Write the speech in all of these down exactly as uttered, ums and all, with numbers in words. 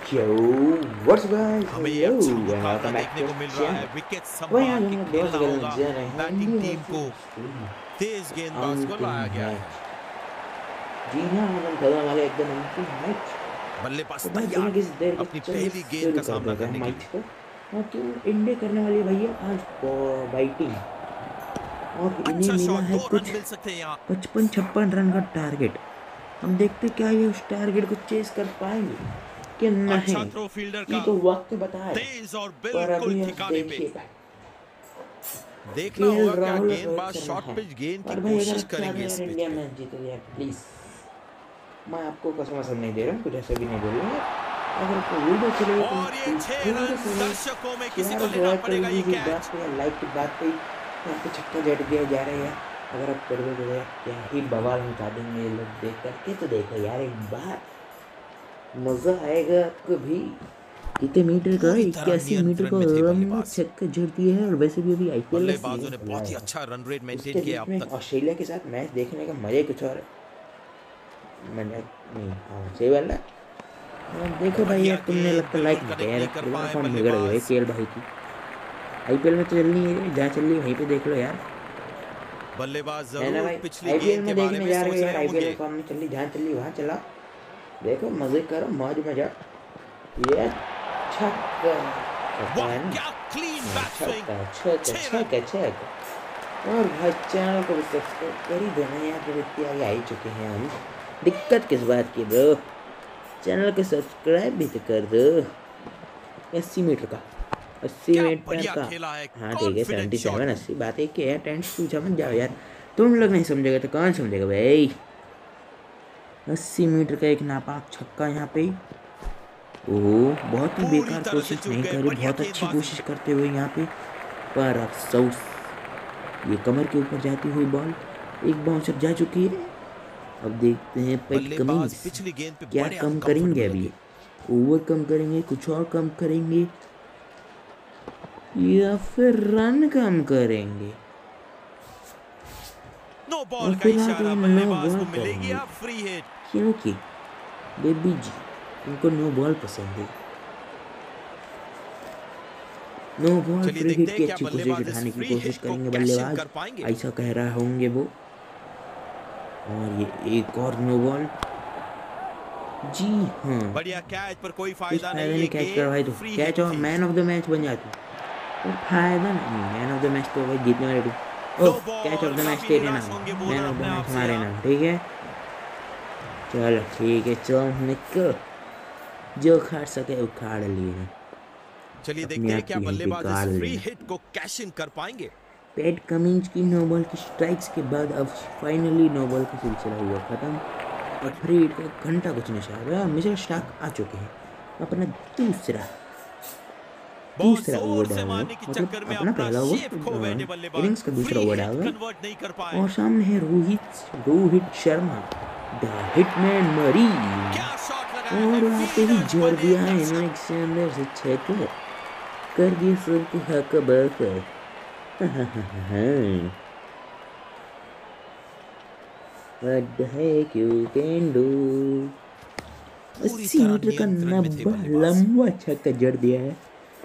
Yo, what's up guys? हमें ये Hello अच्छा and मुकाबला welcome back देखने to को the मिल रहा है। channel. विकेट वही आज संभाल हम के लोग दोस्त खेलना खेलने होगा। जा रहे हैं बैटिंग इंडिया टीम को वर्सेस तेज गेंदबाज को अंतिम लाया गया है। मैच। जी हाँ, हम खेलने वाले एकदम अंतिम मैच। बल्लेबाज तो भाई बिना तैयार किसी देर के अपनी चलिए पहली गेंद शुरू का कर सामना देते हैं करने के मैच लिए। को। हाँ तो इंडिया करने वाली भैया आज बैटिंग और इन्हें अच्छा मिला शॉट, है दो रन कुछ मिल सकते हैं यहाँ। पचपन छप्पन रन का टारगेट। हम देखते क्या ये उस टारगेट को चेस कर पाएंगे कि अच्छा नहीं, थ्रो फील्डर ये का, तो वक्त बताएगा। तेज और पर बिल्कुल अभी आप ठिकाने पे। देखिए देखना केएल होगा क्या राहुल और रोहित गेंदबाज शर्मा शॉर्ट है। पिच गेंद की और भाई अगर कोशिश अच्छा करेंगे यार इस पिच इंडिया पे। मैच जीत यार प्लीज, मैं आपको कसम कसम नहीं दे रहा हूँ, कुछ ऐसा भी नहीं बोलूँगा। अगर आपको वीडियो अच्छी लगे तो और ये प्लीज छह थोड़े रन, से दर्शकों में किसी शेयर को और लेना सब्सक्राइब कर पड़ेगा ये लीजिए। इस बात कैच। पे लाइक की बात पे यहाँ पे छक्का जट गया जा रहा है यार। अगर आप कर दो तो यार क्या ही बवाल मचा देंगे ये लोग देख करके। तो देखो यार एक बार मजा आएगा आपको भी। कितने मीटर का, पूरी तरह इक्यासी मीटर नियंत्रण का में थे लंबा बल्लेबाज। छक्का जड़ दिया है। और वैसे भी अभी आईपीएल का बल्लेबाजों सीजन ने चल रहा बहुत ही है, अच्छा रन रेट मेंटेन उसके किया बीच अब में तक। ऑस्ट्रेलिया के साथ मैच देखने का मजा ही कुछ और है। मैंने नहीं, हाँ सही वाला। हाँ, देखो भाई बढ़िया यार तुमने गेंद, लगता लाइक बिल्कुल नहीं किया कनेक्ट यार, नहीं कर दोबारा पाए फॉर्म बिगड़ गई भाई बल्लेबाज। केएल भाई की। आईपीएल में तो चल नहीं है, जहाँ चल रही है वहीं पे देख लो यार, बल्लेबाज है ना जरूर भाई। पिछली आईपीएल गेंद के में बारे देखने में जा रहे सोच हो रहे यार, आईपीएल होंगे। में फॉर्म नहीं चल रही, जहाँ चल रही वहाँ चला। देखो मजे करो, मौज मजा। ये छक्का, छक्का वाह है ना, क्या क्लीन हाँ बैक स्विंग। छक्का छक्का छह रन। छक्का छक्का। और भाई चैनल को भी सब्सक्राइब कर ही देना यार, जब इतनी आगे आ ही चुके हैं हम। दिक्कत किस बात की ब्रो, चैनल को सब्सक्राइब भी तो कर दो। अस्सी मीटर का, अस्सी क्या मीटर बढ़िया का। खेला है, हाँ ठीक है, कॉन्फिडेंट सेवेंटी शॉट। सेवन अस्सी बात एक ही है। टेंस पूछा मत जाओ यार, तुम लोग नहीं समझेगा तो कौन समझेगा भाई। अस्सी मीटर का एक नापाक छक्का यहाँ पे। ओह बहुत ही पूरी बेकार तरह से कोशिश चूक नहीं गए, करी, बढ़िया बहुत अच्छी गेंदबाजी। कोशिश करते हुए यहाँ पे। पर अफसोस ये कमर के ऊपर जाती हुई बॉल एक बाउंसर जा चुकी है। अब देखते हैं पेट बल्लेबाज कमिंस पिछली गेंद पे क्या बड़े कम करेंगे। अनकंफर्टेबल अभी लगे। ओवर कम करेंगे, कुछ और कम करेंगे, या फिर रन कम करेंगे। नो और बॉल का फिलहाल तो इशारा, ये नो बल्लेबाज बॉल को मिलेगी करेंगे, अब फ्री हिट। क्योंकि बेबी जी उनको नो बॉल पसंद है। नो बॉल चलिए फ्री देखते हिट हैं की क्या अच्छी कोशिश बल्लेबाज इस उठाने की फ्री कोशिश हिट को करेंगे कैश इन बल्लेबाज, कर पाएंगे। ऐसा कह रहा होंगे वो। और ये एक और नो बॉल। जी हाँ, बढ़िया कैच पर कोई कुछ फायदा फायदा नहीं, नहीं, ये कैच गेंद करवाई तो फ्री कैच हिट और थी। मैन ऑफ द मैच बन जाती। पर फायदा नहीं, मैन ऑफ द मैच तो भाई जीतने वाले team. No oh catch of ball, the match काफी तेरे निराश नाम, होंगे मैन बॉलर ऑफ द अपने आप मैच से हमारे यहाँ। नाम, ठीक है। चलो ठीक है, चल निकल, जो उखाड़ सके उखाड़ लिए, चलिए अपने देखते हैं आप क्या को यहीं पे बल्लेबाज इस गाड़ फ्री लेना। हिट को कैश इन कर पाएंगे। पैट कमिंस की नो बॉल की स्ट्राइक्स के बाद अब फाइनली नो बॉल का सिलसिला हुआ खत्म। और फ्री हिट का एक घंटा कुछ नहीं शायद, और मिचेल स्टार्क आ चुके हैं। अपना दूसरा बहुत दूसरा ओवर जोर से डाल रहे मारने हैं, के मतलब चक्कर में अपना अपना पहला शेप खो बैठे ओवर, बल्लेबाज। इनिंग्स का दूसरा फ्री ओवर डाल हिट रहे हैं। कन्वर्ट नहीं कर पाए। और सामने है रोहित रोहित शर्मा, द हिटमैन मरीन। क्या शॉट लगाया है, और आते ही फील्डर्स जोड़ बने दिया है दर्शक। इन्होंने शानदार से छक्का, कर दिया सबके हक बक। What the heck you can do। पूरी अस्सी तरह मीटर का नियंत्रण में थे नब्बा बल्लेबाज। लंबा छक्का जड़ दिया है।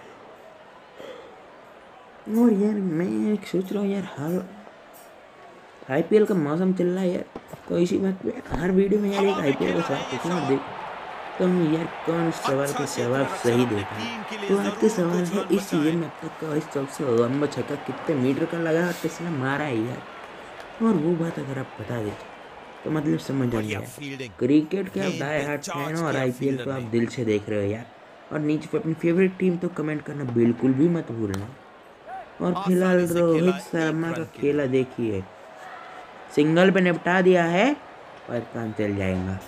और यार मैं एक सोच रहा हूँ यार, हर आईपीएल का मौसम चल रहा है यार, तो इसी बात पे हर वीडियो में यार एक हवा में आईपीएल का खेला सवाल है ये पूछूंगा और देख शॉट। तो हम यार कौन सवाल अच्छा का जवाब क्षेत्र रक्षण सही अपनी देता है। टीम के लिए तो आज का जरूर सवाल कुछ है, रन इस सीजन बचाएं। में अब तक का सबसे लंबा छक्का कितने मीटर का लगा और किसने मारा है यार। और वो बात अगर आप बता देते तो मतलब समझ जाएंगे बढ़िया यार, फील्डिंग, क्रिकेट के आप गेंद डाई पे हार्ट फैन चार्ज हो और किया आईपीएल फील्डर को आप ने। दिल से देख रहे हो यार। और नीचे पे अपनी फेवरेट टीम तो कमेंट करना बिल्कुल भी मत भूलना। और फिलहाल आसानी से खेला रोहित है एक शर्मा का रन के खेला लिए। देखिए, सिंगल पे निपटा दिया है और काम चल जाएगा।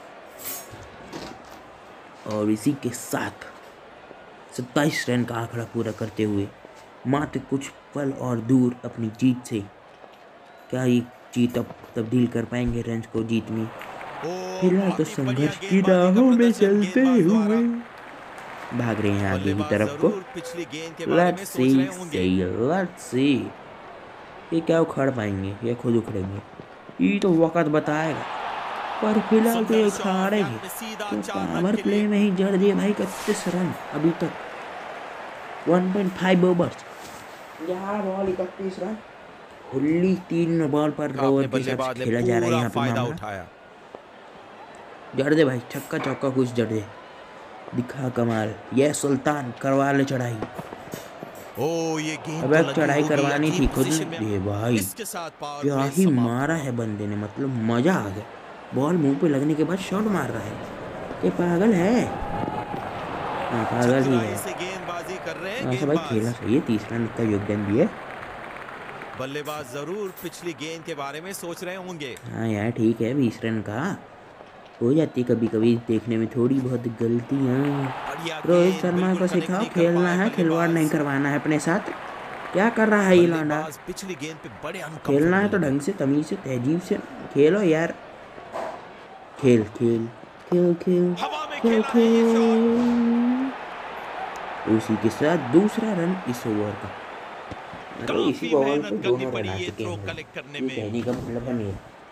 और इसी के साथ सत्ताईस रन का आंकड़ा पूरा करते हुए मात्र कुछ पल और दूर अपनी जीत से, क्या ये जीत अब तब्दील कर पाएंगे रन को जीत में। ओ फिलहाल तो बहुत ही बढ़िया संघर्ष की गेंदबाजी का राहों में प्रदर्शन चलते गेंदबाज हुए द्वारा। भाग रहे हैं आगे की बल्लेबाज तरफ को। जरूर पिछली गेंद के बारे में लेट्स सी सोच रहे होंगे। सही, लेट्स सी ये क्या उखाड़ पाएंगे या खुद उखड़ेंगे, ये तो वक्त बताएगा। पर फिलहाल तो ये सुंदर खा शॉट, रहे यहाँ हैं पे सीधा तो चार रन पावर के प्ले लिए। में ही जड़ दिए भाई इकतीस रन अभी तक वन पॉइंट फाइव ओवर्स ग्यारह बॉल इकतीस रन होली तीन बॉल पर अपने ओवर के हिसाब से बल्लेबाज ने खेला जा रहा है पूरा यहाँ पे फायदा मामला उठाया। जड़ दे भाई छक्का चौका कुछ जड़ दे दिखा कमाल ये सुल्तान करवा ले चढ़ाई ओ ये गेंद अब तो एक लगी चढ़ाई होगी करवानी अजीब थी खुद पोजीशन में। ये भाई इसके साथ पावर क्या प्ले ही समाप्त मारा हुआ। है बंदे ने मतलब मजा आ गया बॉल मुंह पे लगने के बाद शॉट मार रहा है ये पागल है हाँ पागल ही चतुराई है से गेंदबाजी कर रहे हैं ऐसा भाई खेला गेंदबाज। सही है तीस रन का योगदान दिए बल्लेबाज जरूर पिछली गेंद के बारे में सोच रहे होंगे। हाँ यार ठीक है बीस रन का हो जाती कभी कभी देखने में थोड़ी बहुत गलतियाँ बढ़िया रोहित गेंद शर्मा बिल्कुल को कनेक्ट सिखाओ नहीं कर खेलना पाए है खिलवाड़ नहीं बल्लेबाज। करवाना है अपने साथ क्या कर रहा है ये लौंडा बल्लेबाज पिछली गेंद पे बड़े खेलना है अनकंफर्टेबल तो लगे। ढंग से तमीज से तहजीब से खेलो यार खेल खेल खेल खेल हवा में खेल खेला है ये शॉट। खेल उसी के साथ दूसरा रन इस ओवर का मतलब इसी काफी बॉल पे मेहनत करनी दोनों पड़ी रन आ ये चुके थ्रो हैं कलेक्ट करने ये में। कहने का मतलब है नहीं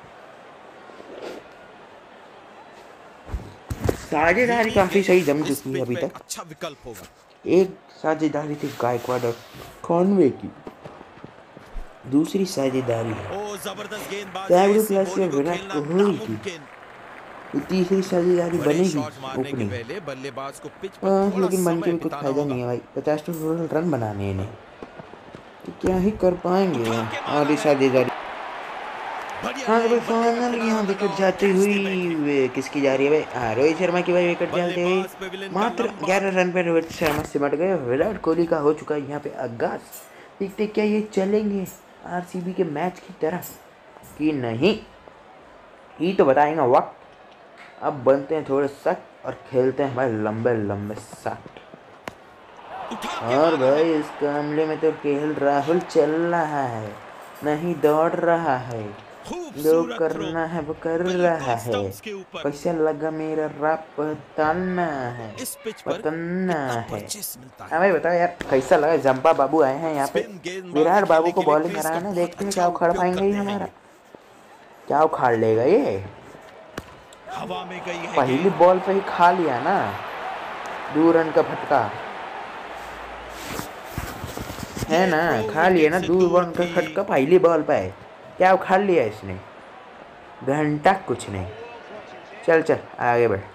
साझेदारी धीमी काफी सही जम गेंद इस चुकी है पिच अभी पे तक एक अच्छा विकल्प होगा। एक साझेदारी थी गायकवाड़ और कॉनवे की दूसरी साझेदारी है ओ जबरदस्त गेंदबाजी है, ट्रैवल इसी प्लस या बोली को विराट खेलना कोहली की नामुमकिन। ये तीसरी साझेदारी बड़े बनेगी शॉट मारने के ओपनिंग पहले बल्लेबाज को पिच पर हाँ थोड़ा लेकिन बन के समय भी कुछ बिताना फायदा होगा। नहीं है भाई पचास तो टोटल रन बनाने हैं इन्हें तो क्या ही कर पाएंगे उठा यहाँ के मारा और ये है। साझेदारी बढ़िया हाँ तो भाई लेग, बल्ले का फाइनल किनारा यहाँ विकेट लगाओ, जाती कैच हुई दे बैठे। वे किसकी जा रही है भाई हाँ रोहित शर्मा की भाई विकेट जाती हुई बल्लेबाज पेविलियन का मात्र लंबा ग्यारह रन पे रोहित शर्मा सिमट गए विराट कोहली का हो चुका है यहाँ पे आगाज देखते क्या ये चलेंगे आरसीबी के मैच की तरह कि नहीं ही तो बताएंगे वक्त अब बनते हैं थोड़े सख्त और खेलते हैं भाई लंबे लंबे शॉट उठा के और मारा है। भाई इस मामले में तो केएल राहुल चल रहा है नहीं दौड़ रहा है जो खूबसूरत थ्रो, करना है वो कर बिल्कुल रहा है स्टंप्स के ऊपर। कैसा लगा मेरा रैप बताना है इस पिच पर बताना कितना है परचेस मिलता हाँ है। भाई बताओ यार कैसा लगा जंपा बाबू आए हैं यहाँ पे स्पिन गेंदबाजी विराट बाबू खेलने को के लिए बॉलिंग क्रीज का कराना बहुत देखते हैं अच्छा क्या उखाड़ उपयोग पाएंगे ये करते हैं हमारा ये। क्या उखाड़ लेगा ये हवा में गई है पहली गेंद। बॉल पे ही खा लिया ना दो रन का फटका है ये ना थ्रो खा लिया विकेट ना से दो दूर रन का थी। फटका पहली बॉल पे है क्या उखाड़ लिया इसने घंटा कुछ नहीं चल चल आगे बढ़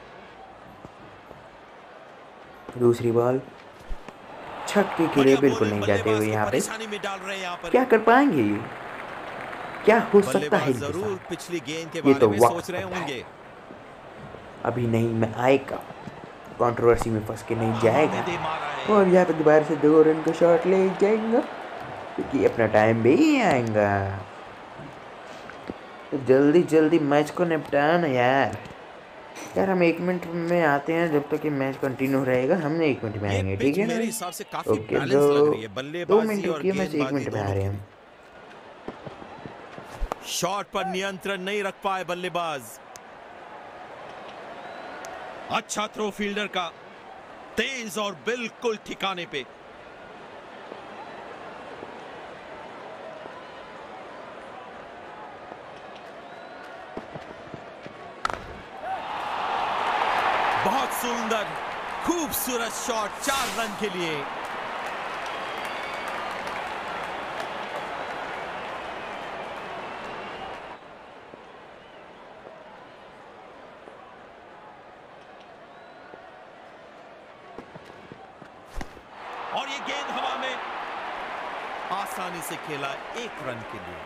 दूसरी बॉल छक्के के लिए बढ़िया बिल्कुल बॉलिंग, नहीं जाते हुए बल्लेबाज को यहाँ पे परेशानी में डाल रहे हैं यहाँ पर। क्या कर पाएंगे ये क्या हो सकता है बल्लेबाज इनके जरूर साथ पिछली गेंद के ये बारे तो में वक्त सोच रहे बताएगा। होंगे। अभी नहीं मैं आएगा कंट्रोवर्सी में फंस के नहीं हवा जाएगा में दे मारा है। और यहाँ पे दोबारा से दो रन का शॉट ले जाएगा क्योंकि अपना टाइम भी आएगा तो जल्दी जल्दी मैच को निपटाओ ना यार यार हम एक मिनट में आते हैं जब तक ये मैच कंटिन्यू रहेगा हमने एक मिनट में ये आएंगे पिच ठीक है ना मेरे भाई हिसाब से काफी ओके बैलेंस लग ब्रो रही है दो बल्लेबाजी मिनट और रुकिए मैं एक गेंदबाजी मिनट में आ दोनों रहे के हैं लिए। शॉट पर नियंत्रण नहीं रख पाए बल्लेबाज। अच्छा थ्रो फील्डर का, तेज और बिल्कुल ठिकाने पे। बहुत सुंदर खूबसूरत शॉट, चार रन के लिए। और ये गेंद हवा में आसानी से खेला, एक रन के लिए।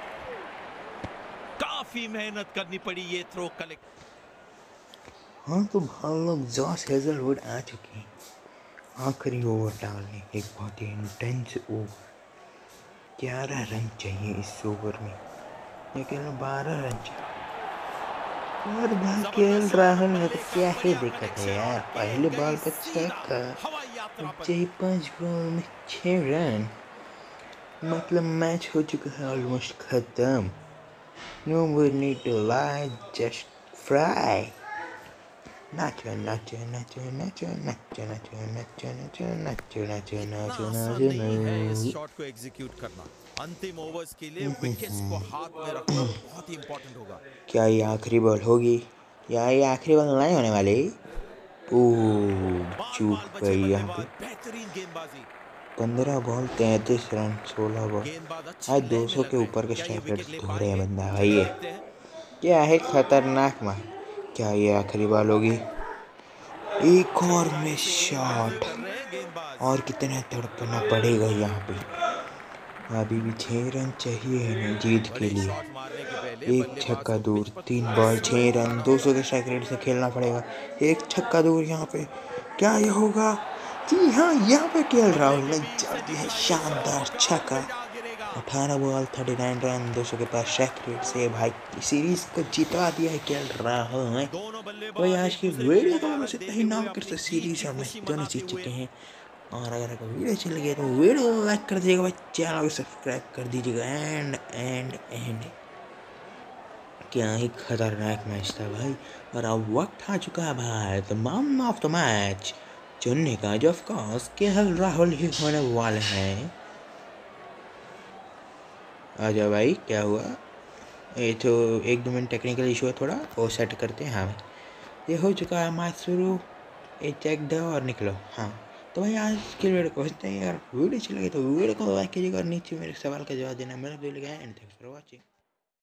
काफी मेहनत करनी पड़ी ये थ्रो कलेक्ट। हाँ तो हम लोग जॉस हेजलवुड आ चुके हैं आखिरी ओवर डालने एक बहुत ही इंटेंस ओवर ग्यारह रन चाहिए इस ओवर में लेकिन बारह रन चाहिए और भाई केएल राहुल में तो क्या ही दिक्कत है यार पहले बॉल पर छक्का चाहिए पांच बॉल में छह रन मतलब मैच हो चुका है ऑलमोस्ट खत्म no we need to lie just fry नाचो नाचो नाचो नाचो नाचो नाचो नाचो नाचो नाचो नाचो नाचो नाचो इस शॉट को एग्जीक्यूट करना अंतिम ओवर्स के लिए विकेट्स को हाथ में रखना बहुत ही इंपॉर्टेंट होगा। क्या ये आखिरी बॉल होगी क्या ये आखिरी बॉल नहीं होने वाली? ओह, चूक गई यहाँ पे। बेहतरीन गेंदबाजी। पंद्रह बॉल तैंतीस रन, सोलह बॉल। गेंदबाज अच्छी आज लय दो में सौ लग के रहे ऊपर हैं, के क्या ये स्ट्राइक विकेट रेट्स ले धो रहे हैं पाएंगे? बंदा भाई चलिए ये। देखते हैं। क्या है खतरनाक मार। क्या ये आखिरी बॉल होगी? एक और मिस शॉट। कर रहे हैं गेंदबाज। और कितना तड़पना पड़ेगा यहाँ पे। अभी भी छह रन चाहिए इन्हें जीत के बड़े लिए। शॉट मारने के पहले एक बल्लेबाज छक्का को दूर, पिच पर तीन थोड़ा बॉल छह स्लो रन, आना दो होगा। सौ के स्ट्राइक रेट से खेलना पड़ेगा। एक छक्का दूर यहाँ पे। क्या ये होगा? जी हाँ, यहाँ पे केएल खतरे राहुल के ने बीच से जल्दी है दिखाई एक शानदार चौकार छक्का। बेटा गिरेगा। अठारह बॉल थर्टी नाइन रन, दो सौ के पास स्ट्राइक रेट से भाई सीरीज को जिता दिया है केएल राहुल ने। दोनों तो भाई बल्लेबाज आज एक की दूसरे को वीडियो को महारत बस इतना ही। देते नौ हुए विकेट अपनी से जीत सीरीज की हम खुशी दोनों मनाते जीत हुए। चुके हैं। और अगर आपको वीडियो अच्छी लगी तो वीडियो को लाइक कर दीजिएगा भाई, चैनल को सब्सक्राइब कर दीजिएगा। एंड एंड एंड क्या ही खतरनाक मैच था भाई। और अब वक्त आ चुका है भाई the man of the match चुनने का, जो ऑफ कोर्स केएल राहुल ही होने वाले हैं। आ जाओ भाई, क्या हुआ? ये तो एक दो मिनट टेक्निकल इशू है थोड़ा, वो सेट करते हैं। हाँ भाई, ये हो चुका है मैच शुरू। ये चेक दो और निकलो। हाँ, तो भाई आज की वीडियो को पहुँचते हैं। अगर वीडियो अच्छी लगी तो वीडियो को लाइक कीजिएगा और नीचे मेरे सवाल का जवाब देना मेरा भूल गया। And thanks for watching.